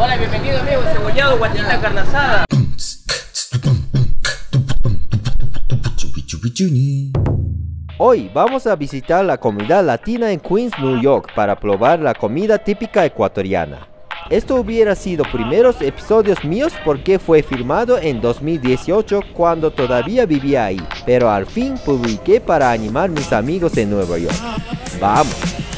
Hola, bienvenido amigo, cebollado, guatita, carne asada. Hoy vamos a visitar la comunidad latina en Queens, New York para probar la comida típica ecuatoriana. Esto hubiera sido primeros episodios míos porque fue filmado en 2018 cuando todavía vivía ahí, pero al fin publiqué para animar a mis amigos en Nueva York. ¡Vamos!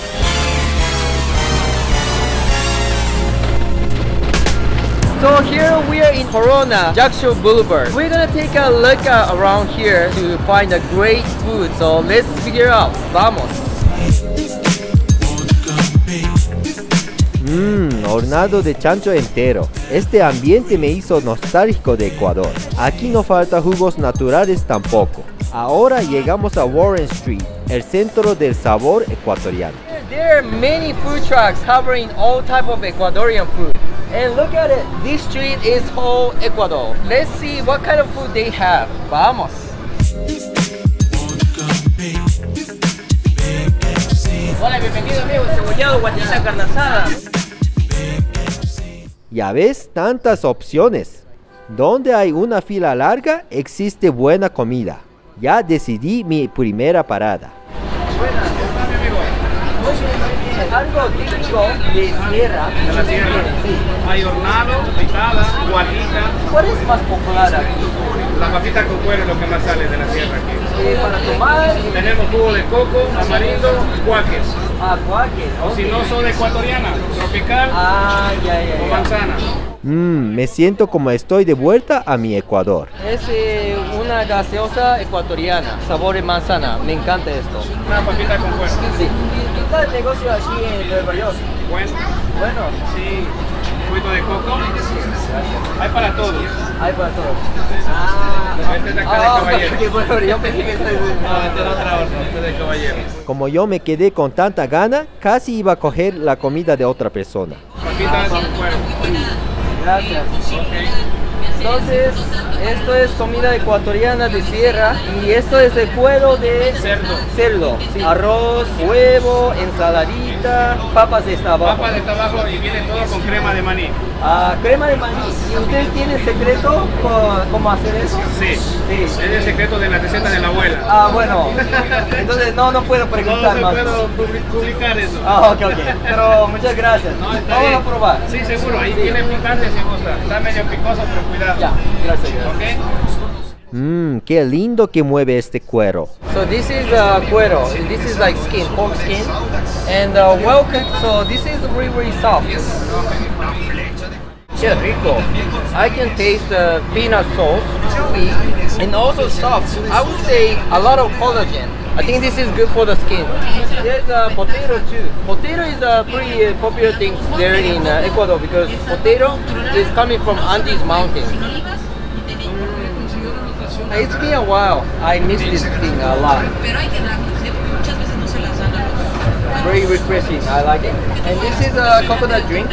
So here we are in Corona, Jackson Boulevard. We're gonna take a look around here to find a great food. So let's figure out. Vamos. Hornado de chancho entero. Este ambiente me hizo nostálgico de Ecuador. Aquí no falta jugos naturales tampoco. Ahora llegamos a Warren Street, el centro del sabor ecuatoriano. There are many food trucks covering all type of Ecuadorian food. And look at it, this street is whole Ecuador. Let's see what kind of food they have. Vamos. Hola, bienvenido amigo, cebollado, guatita, carne asada. Ya ves, tantas opciones. Donde hay una fila larga, existe buena comida. Ya decidí mi primera parada. Buenas, ¿cómo mi amigo? Algo típico de tierra. De la tierra. Sí. Hay hornado, picada, guatita. ¿Cuál es más popular aquí? La papita con cuero es lo que más sale de la tierra aquí. Para tomar. Tenemos jugo de coco, amarillo, cuáquez. Cuáquez. O si no son ecuatoriana, tropical Ya. o manzana. Me siento como estoy de vuelta a mi Ecuador. Es una gaseosa ecuatoriana, sabor de manzana. Me encanta esto. Una papita con cuero. Sí. ¿Qué tal el negocio aquí en Nueva York? Bueno, Bueno, sí. Jugo de coco. Hay para todos. hay para todos. Este es de acá de caballero. Qué bueno, yo pensé que No, este es otra orden, este es de caballero. Como yo me quedé con tanta gana, casi iba a coger la comida de otra persona. Papita con cuero. Gracias. Ok. Entonces, esto es comida ecuatoriana de sierra y esto es de cuero de cerdo. Sí. Arroz, huevo, ensaladita, papas de abajo. Papa de tabaco y viene todo con crema de maní. Crema de maní. ¿Y usted tiene secreto cómo hacer eso? Sí. Es el secreto de la receta de la abuela. Bueno. Entonces no puedo preguntar No más. se puedo publicar eso. Ok. Pero muchas gracias. No, está Vamos bien. a probar. Sí, seguro. Ahí tiene picante si gusta. Está medio picoso, pero cuidado. Ya, gracias. ¿Ok? Qué lindo que mueve este cuero. So this is cuero. This is like skin, pork skin, and well cooked. So this is really soft. Yeah, rico. I can taste the peanut sauce, chewy, and also soft. I would say a lot of collagen. I think this is good for the skin. There's potato too. Potato is a pretty popular thing there in Ecuador because potato is coming from Andes Mountains. It's been a while. I miss this thing a lot. Very refreshing. I like it. And this is a coconut drink.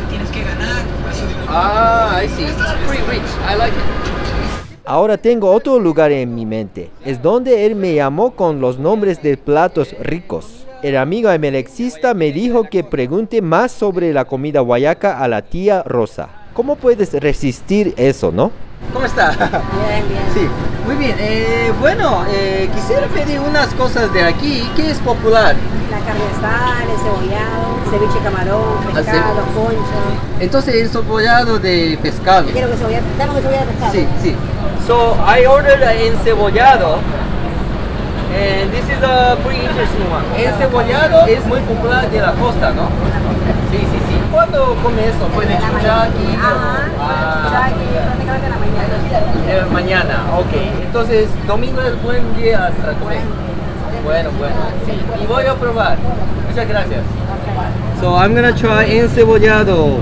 I see. It's pretty rich. I like it. Ahora tengo otro lugar en mi mente. Es donde él me llamó con los nombres de platos ricos. El amigo emelexista me dijo que pregunte más sobre la comida guayaca a la tía Rosa. ¿Cómo puedes resistir eso, no? ¿Cómo está? Bien. Sí, muy bien. Quisiera pedir unas cosas de aquí. ¿Qué es popular? La carne asada, el cebollado, ceviche camarón, pescado, concha. Entonces el cebollado de pescado. Quiero que cebollado, dame un cebollado de pescado. Sí. So I ordered encebollado. And this is a pretty interesting one. Encebollado es muy popular de la costa, ¿no? Sí. ¿Cuándo come eso? Pues de chuchaqui. Chuchaqui, prácticamente en la mañana. Mañana, ok. Entonces, domingo es buen día para comer. Bueno. Sí, y voy a probar. Muchas gracias. So I'm gonna try encebollado.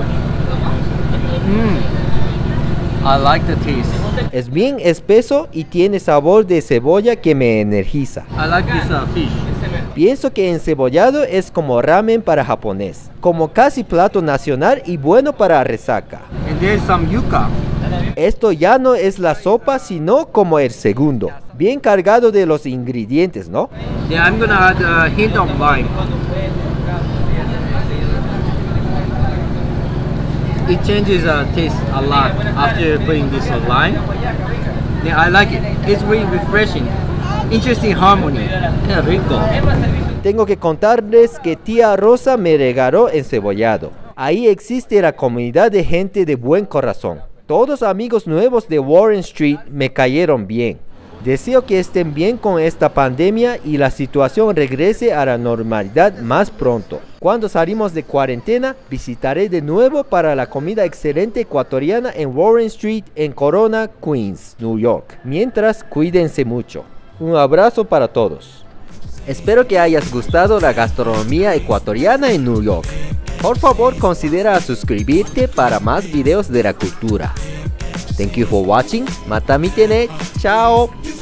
I like the taste. Es bien espeso y tiene sabor de cebolla que me energiza. I like this fish. Pienso que encebollado es como ramen para japonés, como casi plato nacional y bueno para resaca. And there's some yuca. Esto ya no es la sopa, sino como el segundo, bien cargado de los ingredientes, ¿no? Yeah, I'm gonna add a hint of lime. it changes taste a lot after putting this on lime. Yeah, I like it. It's really refreshing. Interesting harmony. Yeah, rico. Tengo que contarles que tía Rosa me regaló encebollado. Ahí existe la comunidad de gente de buen corazón. Todos amigos nuevos de Warren Street me cayeron bien. Deseo que estén bien con esta pandemia y la situación regrese a la normalidad más pronto. Cuando salimos de cuarentena, visitaré de nuevo para la comida excelente ecuatoriana en Warren Street en Corona, Queens, New York. Mientras, cuídense mucho. Un abrazo para todos. Espero que hayas gustado la gastronomía ecuatoriana en New York. Por favor, considera suscribirte para más videos de la cultura. Thank you for watching. Mata mi tenet. Chao.